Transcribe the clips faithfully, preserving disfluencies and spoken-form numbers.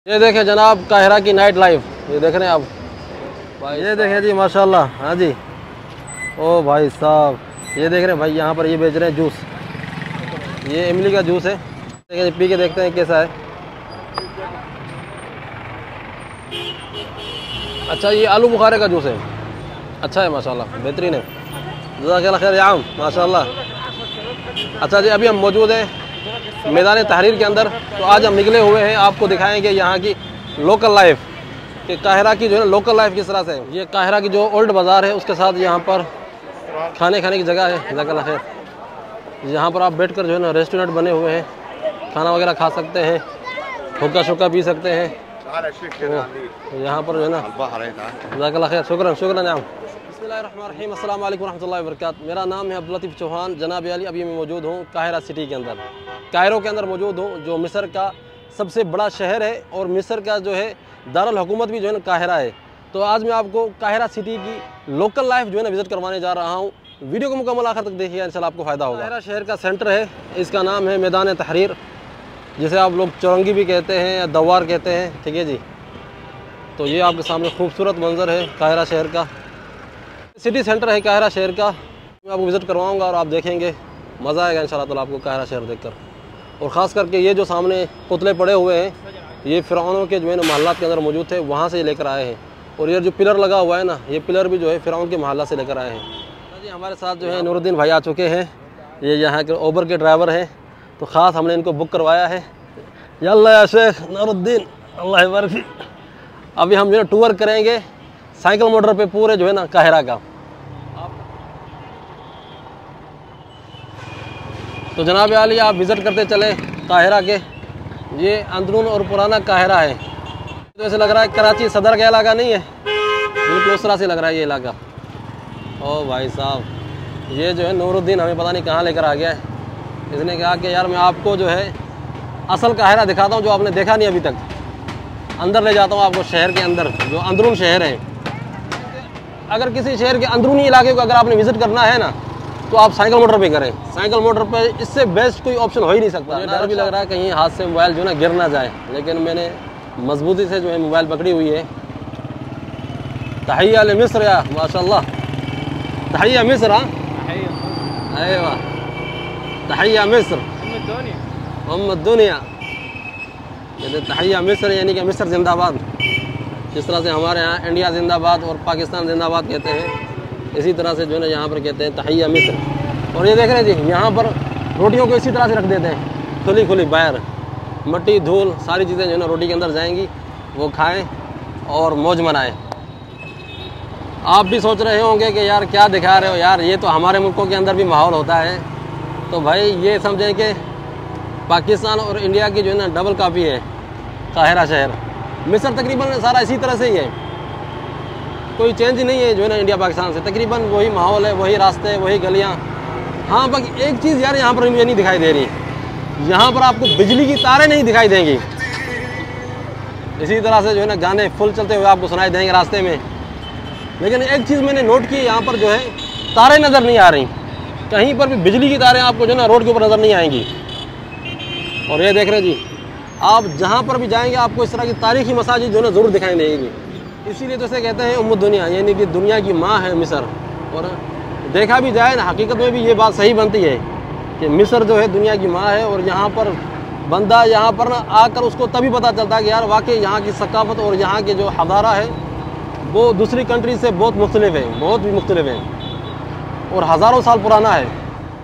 ये देखें जनाब काहिरा की नाइट लाइफ, ये देख रहे हैं आप भाई, ये देखें जी माशाल्लाह। हाँ जी, ओ भाई साहब ये देख रहे हैं भाई, यहाँ पर ये बेच रहे हैं जूस, ये इमली का जूस है। देखें पी के देखते हैं कैसा है। अच्छा ये आलू बुखारे का जूस है, अच्छा है माशाल्लाह, बेहतरीन है। जज़ाकल्लाह खैर याम माशाल्लाह। अच्छा जी अभी हम मौजूद हैं मैदान तहरीर के अंदर, तो आज हम निकले हुए हैं आपको दिखाएंगे यहाँ की लोकल लाइफ, कि काहिरा की जो है ना लोकल लाइफ किस तरह से है। ये काहिरा की जो ओल्ड बाज़ार है उसके साथ यहाँ पर खाने खाने की जगह है। जज़ाकल्लाह खैर, यहाँ पर आप बैठकर जो है ना रेस्टोरेंट बने हुए हैं, खाना वगैरह खा सकते हैं, हुक्का शुक्का पी सकते हैं। तो यहाँ पर जो है ना जज़ाकल्लाह खैर, शुक्रान शुक्रान याम। बिस्मिल्लाहिर्रहमानिर्रहीम, अस्सलाम वालेकुम रहमतुल्लाहि व बरकातुहू। मेरा नाम है अब्दुल लतीफ़ चौहान, जनाब अली। अभी मैं मौजूद हूँ काहिरा सिटी के अंदर, कायरो के अंदर मौजूद हूँ, जो मिस्र का सबसे बड़ा शहर है और मिस्र का जो है दारुल हुकूमत भी जो है ना काहिरा है। तो आज मैं आपको काहिरा सिटी की लोकल लाइफ जो है ना विज़िट करवाने जा रहा हूँ। वीडियो को मुकम्मल आखिर तक देखिए, इंशाल्लाह आपको फ़ायदा होगा। काहिरा शहर का सेंटर है, इसका नाम है मैदान तहरीर, जिसे आप लोग चौरंगी भी कहते हैं या दवार कहते हैं, ठीक है जी। तो ये आपके सामने खूबसूरत मंजर है काहिरा शहर का, सिटी सेंटर है काहिरा शहर का। मैं आपको विज़िट करवाऊँगा और आप देखेंगे, मज़ा आएगा इंशाल्लाह ताला आपको काहिरा शहर देखकर। और ख़ास करके ये जो सामने पुतले पड़े हुए हैं, ये फ़िरौनों के जो है ना महल्लात के अंदर मौजूद थे, वहाँ से लेकर आए हैं। और ये जो पिलर लगा हुआ है ना, ये पिलर भी जो है फ़िरौन के महल्ला से लेकर आए हैं जी। हमारे साथ जो है नूरुद्दीन भाई आ चुके हैं, ये यहाँ के ओबर के ड्राइवर हैं, तो ख़ास हमने इनको बुक करवाया है। यल्ला या शेख नूरुद्दीन, अल्लाह बरकी। अभी हम जो है टूर करेंगे साइकिल मोटर पे पूरे जो है ना काहिरा का। तो जनाब आली आप विज़िट करते चले काहिरा के, ये अंदरून और पुराना काहिरा है। तो ऐसे लग रहा है कराची सदर का इलाका नहीं है, बिल्कुल उस तरह से लग रहा है ये इलाका। ओ भाई साहब, ये जो है नूरुद्दीन हमें पता नहीं कहाँ लेकर आ गया है। इसने कहा कि यार मैं आपको जो है असल काहिरा दिखाता हूँ जो आपने देखा नहीं अभी तक, अंदर ले जाता हूँ आपको शहर के अंदर, जो अंदरून शहर है। अगर किसी शहर के अंदरूनी इलाके को अगर आपने विज़िट करना है ना, तो आप साइकिल मोटर पे करें। साइकिल मोटर पे इससे बेस्ट कोई ऑप्शन हो ही नहीं सकता। मुझे डर भी लग रहा है कहीं हाथ से मोबाइल जो है ना गिर ना जाए, लेकिन मैंने मजबूती से जो है मोबाइल पकड़ी हुई है। तहिया ले मिस्र या माशाल्लाह, तहिया मिस्र, अरे वाह, तहिया मिस्र उम्म दुनिया। तहिया मिस्र यानी कि मिस्र जिंदाबाद। जिस तरह से हमारे यहाँ इंडिया जिंदाबाद और पाकिस्तान जिंदाबाद कहते हैं, इसी तरह से जो है ना यहाँ पर कहते हैं तहिया मिस्र। और ये देख रहे हैं जी, यहाँ पर रोटियों को इसी तरह से रख देते हैं, खुली खुली बाहर, मट्टी धूल सारी चीज़ें जो है ना रोटी के अंदर जाएंगी, वो खाएं और मौज मनाएं। आप भी सोच रहे होंगे कि यार क्या दिखा रहे हो यार, ये तो हमारे मुल्कों के अंदर भी माहौल होता है। तो भाई ये समझें कि पाकिस्तान और इंडिया की जो है ना डबल कापी है काहिरा शहर। मिस्र तकरीबन सारा इसी तरह से ही है, कोई चेंज नहीं है जो है ना इंडिया पाकिस्तान से, तकरीबन वही माहौल है, वही रास्ते, वही गलियाँ। हाँ बाकी एक चीज़ यार यहाँ पर मुझे नहीं दिखाई दे रही, यहाँ पर आपको बिजली की तारें नहीं दिखाई देंगी। इसी तरह से जो है ना गाने फुल चलते हुए आपको सुनाई देंगे रास्ते में, लेकिन एक चीज़ मैंने नोट की, यहाँ पर जो है तारें नज़र नहीं आ रही, कहीं पर भी बिजली की तारें आपको जो है ना रोड के ऊपर नज़र नहीं आएंगी। और ये देख रहे जी, आप जहाँ पर भी जाएंगे आपको इस तरह की तारीखी मसाजिद जो है ना ज़रूर दिखाई देगी। इसीलिए तो इसे कहते हैं उम्मुद दुनिया, यानी कि दुनिया की माँ है मिस्र। और देखा भी जाए ना, हकीकत में भी ये बात सही बनती है कि मिस्र जो है दुनिया की माँ है। और यहाँ पर बंदा यहाँ पर ना आकर उसको तभी पता चलता है कि यार वाकई यहाँ की सकाफत और यहाँ की जो हज़ारा है वो दूसरी कंट्री से बहुत मुख्तलिफ है, बहुत भी मुख्तलिफ है और हज़ारों साल पुराना है।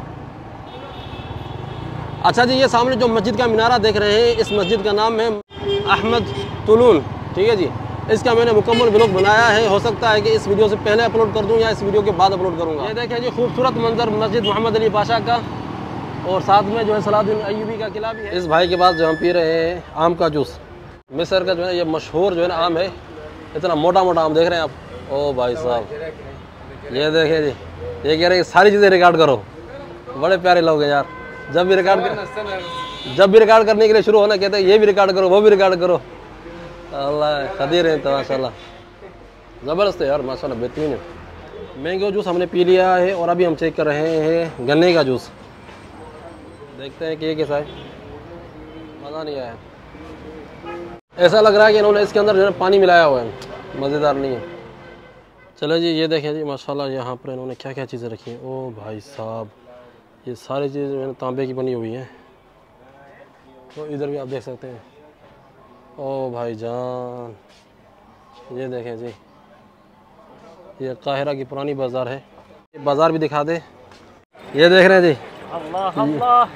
अच्छा जी, ये सामने जो मस्जिद का मीनारा देख रहे हैं, इस मस्जिद का नाम है अहमद तुलून, ठीक है जी। इसका मैंने मुकम्मल ब्लॉग बनाया है, हो सकता है कि इस वीडियो से पहले अपलोड कर दूं या इस वीडियो के बाद अपलोड करूंगा। ये देखें जी खूबसूरत मंजर मस्जिद मोहम्मद अली पाशा का, और साथ में जो है सलाहुद्दीन अय्यूबी का किला भी है। इस भाई के पास जो हम पी रहे हैं आम का जूस, मिस्र का जो है ये मशहूर जो है ना आम है, इतना मोटा मोटा आम देख रहे हैं आप। ओ भाई साहब ये देखें जी, ये कह रहे हैं सारी चीज़ें रिकॉर्ड करो, बड़े प्यारे लोग हैं यार। जब भी रिकॉर्ड कर जब भी रिकॉर्ड करने के लिए शुरू होना कहते हैं ये भी रिकॉर्ड करो, वो भी रिकॉर्ड करो। अल्लाह खदीर है तो माशाल्लाह, ज़बरदस्त है यार माशाल्लाह, बेहतरीन है। मैंगो जूस हमने पी लिया है और अभी हम चेक कर रहे हैं गन्ने का जूस, देखते हैं कि ये कैसा है। मज़ा नहीं आया। ऐसा लग रहा है कि इन्होंने इसके अंदर जो है पानी मिलाया हुआ है, मज़ेदार नहीं है। चलो जी, ये देखें जी माशाल्लाह यहाँ पर इन्होंने क्या क्या चीज़ें रखी हैं। ओ भाई साहब, ये सारी चीज़ें जो है तांबे की बनी हुई हैं। तो इधर भी आप देख सकते हैं। ओ भाई जान, ये देखें जी, ये काहिरा की पुरानी बाज़ार है। ये बाज़ार भी दिखा दे। ये देख रहे हैं जी, अल्लाह अल्लाह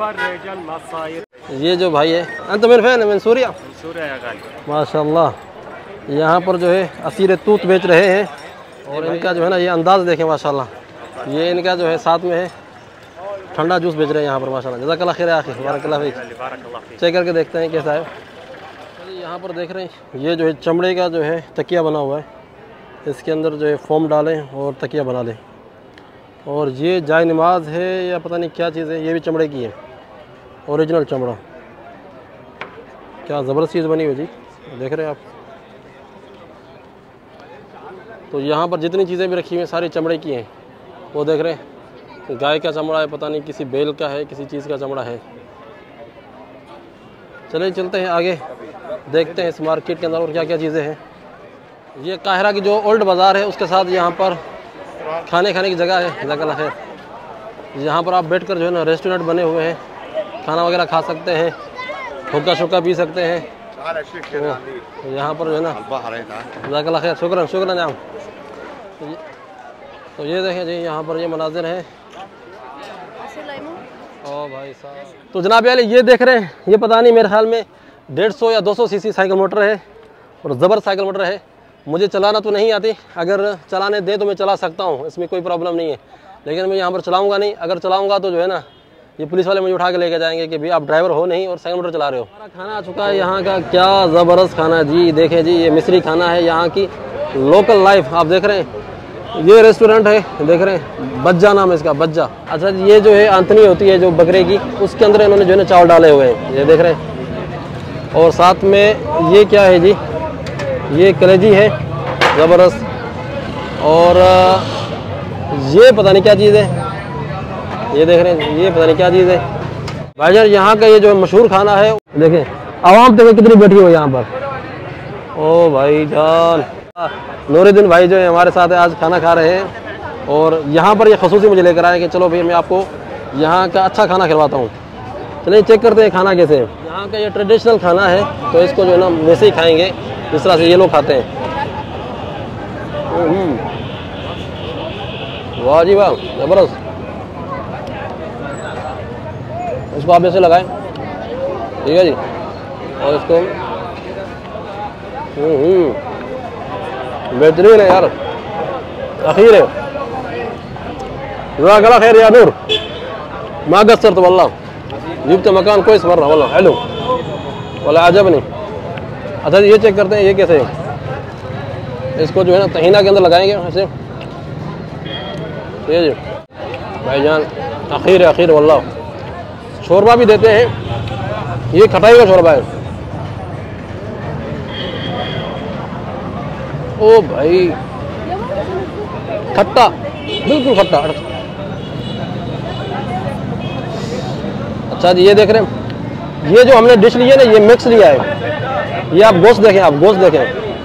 ये जो भाई है, अंत मेरे फैन है सूर्या माशाल्लाह, यहाँ पर जो है असीर तूत बेच रहे हैं। और इनका जो है ना ये अंदाज़ देखें माशाल्लाह, ये इनका जो है साथ में है ठंडा जूस बेच रहे हैं यहाँ पर माशाल्लाह। जज़ाकल्लाह खैर आखिर बारकल्लाह फीक। चेक करके देखते हैं कैसा है। यहाँ पर देख रहे हैं ये जो है चमड़े का जो है तकिया बना हुआ है, इसके अंदर जो है फोम डालें और तकिया बना लें। और ये जाय नमाज है या पता नहीं क्या चीज़ है, ये भी चमड़े की है, ओरिजिनल चमड़ा। क्या ज़बरदस्त चीज़ बनी हुई जी, देख रहे हैं आप। तो यहाँ पर जितनी चीज़ें भी रखी हुई हैं सारी चमड़े की हैं। वो देख रहे हैं गाय का चमड़ा है, पता नहीं किसी बैल का है, किसी चीज़ का चमड़ा है। चलिए चलते हैं आगे, देखते हैं इस मार्केट के अंदर और क्या क्या चीज़ें हैं। ये काहिरा की जो ओल्ड बाज़ार है उसके साथ यहाँ पर खाने खाने की जगह है। जज़ाकल्लाह खैर, यहाँ पर आप बैठकर जो है ना रेस्टोरेंट बने हुए हैं, खाना वगैरह खा सकते हैं, हुक्का शुक्का पी सकते हैं। तो यहाँ पर जो है ना, जज़ाकल्लाह खैर, शुक्रान शुक्रान जाम। तो ये देखें जी, यहाँ पर ये मनाजिर है। ओ भाई साहब, तो जनाब यार ये देख रहे हैं, ये पता नहीं मेरे ख्याल में डेढ़ सौ या दो सौ सीसी साइकिल मोटर है और ज़बर साइकिल मोटर है। मुझे चलाना तो नहीं आती, अगर चलाने दे तो मैं चला सकता हूँ, इसमें कोई प्रॉब्लम नहीं है, लेकिन मैं यहाँ पर चलाऊँगा नहीं। अगर चलाऊँगा तो जो है ना ये पुलिस वाले मुझे उठा के लेके जाएंगे कि भाई आप ड्राइवर हो नहीं और साइकिल मोटर चला रहे हो। हमारा खाना आ चुका है यहाँ का, क्या ज़बरदस्त खाना जी। देखें जी, ये मिस्री खाना है, यहाँ की लोकल लाइफ आप देख रहे हैं। ये रेस्टोरेंट है, देख रहे हैं, बज्जा नाम है इसका, बज्जा। अच्छा जी, ये जो है आंतनी होती है जो बकरे की, उसके अंदर इन्होंने जो है ना चावल डाले हुए हैं, ये देख रहे हैं। और साथ में ये क्या है जी, ये कलेजी है ज़बरदस्त। और ये पता नहीं क्या चीज़ है, ये देख रहे हैं, ये पता नहीं क्या चीज़ है भाईजान। यहाँ का ये जो मशहूर खाना है, देखें आवाम देखिए कितनी बैठी हो यहाँ पर। ओ भाई जान, नूरुद्दीन भाई जो है हमारे साथ है, आज खाना खा रहे हैं। और यहाँ पर ये खसूसी मुझे लेकर आए कि चलो भाई मैं आपको यहाँ का अच्छा खाना खिलवाता हूँ। चलिए चेक करते हैं खाना कैसे है। यहाँ का ये ट्रेडिशनल खाना है, तो इसको जो है ना वैसे ही खाएंगे जिस तरह से ये लोग खाते हैं। वाह जी वाह, ज़बरदस्त। इसको आप ऐसे लगाएं, ठीक है जी। और इसको बेहतरीन है यार, अखीर है। जज़ाकल्लाह खैर या नूर, मा गस्सर तो वल्लाह, जिब्त मकान कोई समर रहा वल्लाह, हेलो वल्लाह अजब नहीं। अच्छा ये चेक करते हैं ये कैसे है। इसको जो है ना तहीना के अंदर लगाएंगे ऐसे, ये जी भाईजान, अखीर है अखीर वल्लाह। शोरबा भी देते हैं, ये खटाई का शोरबा है। ओ भाई खट्टा, बिल्कुल खट्टा। अच्छा जी, ये देख रहे हैं, ये जो हमने डिश ली है ना, ये मिक्स लिया है। ये आप गोश्त देखें, आप गोश्त देखें,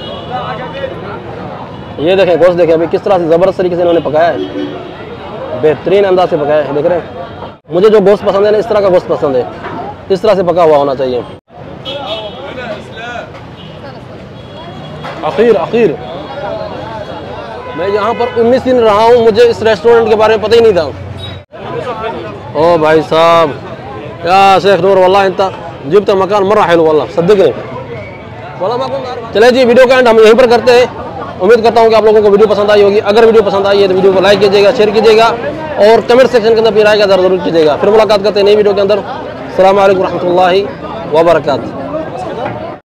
ये देखें गोश्त देखें अभी किस तरह से ज़बरदस्त तरीके से इन्होंने पकाया है, बेहतरीन अंदाज से पकाया है। देख रहे हैं, मुझे जो गोश्त पसंद है ना, इस तरह का गोश्त पसंद है, इस तरह से पका हुआ होना चाहिए। आखिर आखिर मैं यहाँ पर उन्नीस दिन रहा हूँ, मुझे इस रेस्टोरेंट के बारे में पता ही नहीं था। ओ भाई साहब, या शेख नूर वल्लाह इंता जिब्त मकान मर रहा वल्लाह सद्दिक। चले जी, वीडियो का एंड हम यहीं पर करते हैं। उम्मीद करता हूँ कि आप लोगों को वीडियो पसंद आई होगी। अगर वीडियो पसंद आई है तो वीडियो को लाइक कीजिएगा, शेयर कीजिएगा और कमेंट सेक्शन के अंदर अपनी राय का जरूर कीजिएगा। फिर मुलाकात करते हैं नई वीडियो के अंदर। अस्सलामु अलैकुम रहमतुल्लाहि व बरकातुहू।